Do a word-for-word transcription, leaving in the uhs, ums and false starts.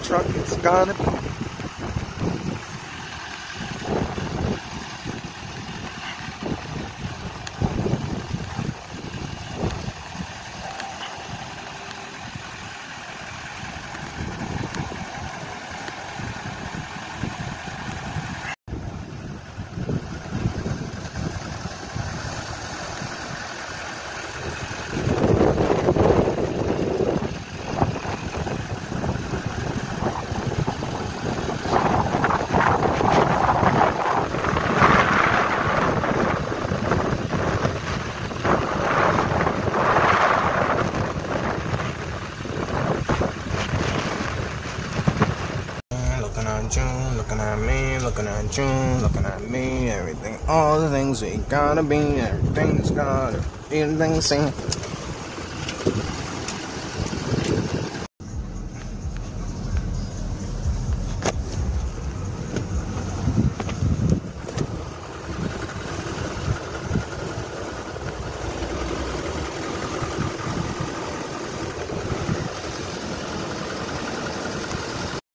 truck it's gonna be. June, looking at me, looking at June, looking at me, everything, all the things we gotta be, everything's gotta be, everything's seen.